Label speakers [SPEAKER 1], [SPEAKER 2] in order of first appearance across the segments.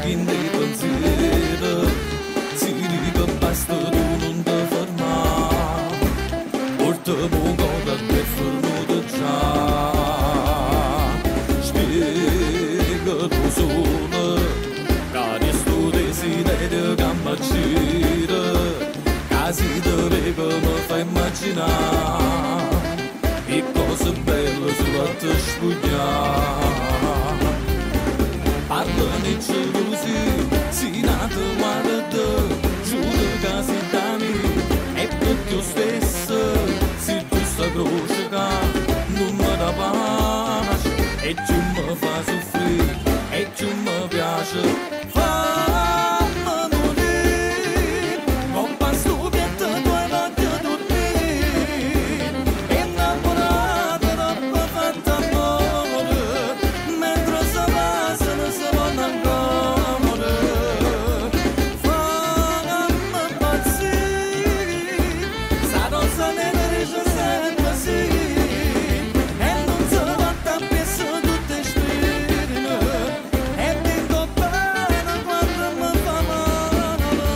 [SPEAKER 1] pin di pensiero, si dica basta tu non ti fermare, portami cosa che è fermato già, spiega tu solo, che sto desiderio che mi gira, casi di vega mi fa immaginare, e cose belle sulla te spugnare. Parlane gelosi, si nato guarda, giuro che si danni, è per te stesso, se tu sta croce che non mi dà pace, e tu mi fa soffrire, e tu mi piace, fammi morire, con questo piatto tuoi voglio dormire, innamorata troppo fatta amore, mentre si passano si vanno ancora, fammi impazzire, sta rosa nera dice sempre sì, e non si va più su tutte spine, e dico bene quando mi fa male.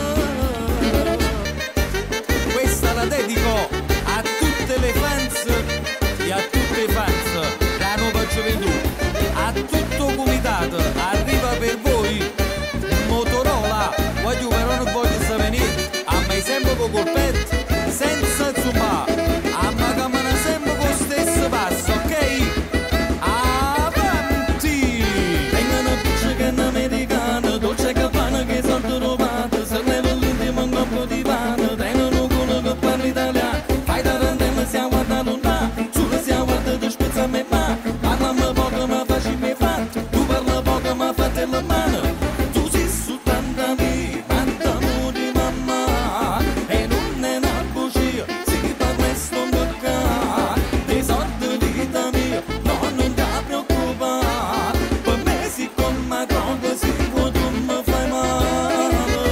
[SPEAKER 1] Questa la dedico a tutte le fans e a tutte le fans della nuova gioventù, a tutto comitato, arriva per voi Motorola, voglio però non voglio venire, a me sempre con colpetto, senza zoomare, a me cammina sempre con lo stesso passo, ok? Avanti! Vengono picce che è americana, dolce campana che sono trovate, se leva l'intimo un coppo di pane, tengono quello che parla italiano, fai da randella si guarda lontano, sulla si guarda di spezza a me ma, parlami poco ma facci me fatto, tu parla poco ma fate la mano, tu sei soltanto a me, quanto di mamma, e non è una bugia, si parla sto tocca, dei soldi di vita mia, no non ti preoccupare, per me si come droga, si può tu mi fai male.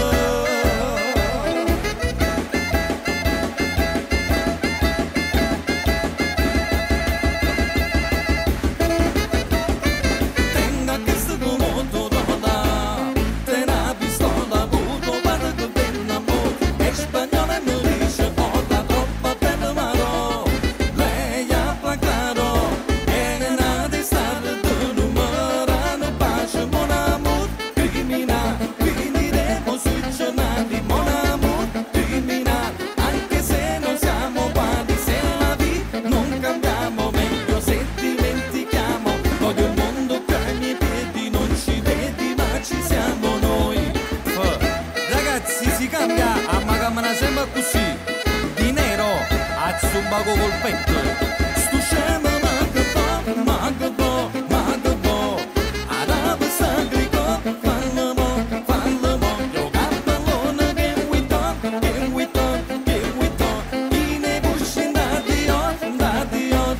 [SPEAKER 1] Tenga questo moto d'ora, te la pistola, butto, guarda che bella amore, è spagnola e mi dice, oh la troppa bella mano, lei ha placato, e ne ha di stare di numero, non pace, mon amor, criminale, finiremo sui giornali, mon amor, criminale, anche se non siamo uguali, se la vita non cambiamo, meglio se dimentichiamo, voglio il mondo che ai miei piedi non ci vedi ma ci siamo noi. Ragazzi si cambia, a ma cammina sempre così, di nero, a zumbaco col petto, sto scemo ma che bo, arabo sagrico, fallo mo, io cappellone che vuoi chi ne busci da Dio,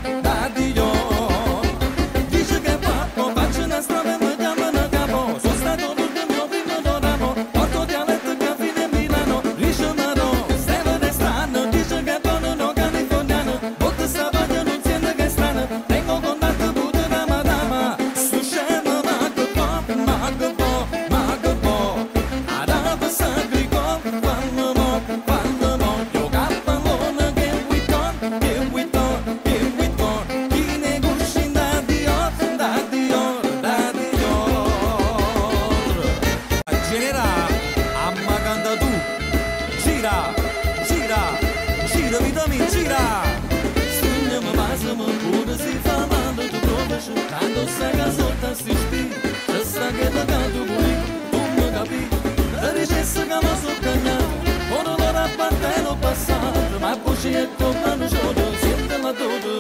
[SPEAKER 1] dice che papà, faccio una strada e mi chiamano capo, sono stato l'ultimo primo d'oramo, porto dialetto che fine a Milano, liscio marò, steve strano, dice che buono no californiano, botte sta voglia non sente che è strana, tengo contatto pure da madama, sto scemo ma che bo, arabo sagrico, fallo mo, io cappellone che vuoi chi ne busci da Dio, genera, amma canta tu, gira, vita mi gira, stringiamo basamo, pure si fa male, tu provaci, tanto sai che sotto sti spi, se sta che da canto pulito, tu mi capi, la ricessa che mi sono cagnato, ora l'ora a parte l'ho passato, ma poi ci è tornato giorno, sente la dove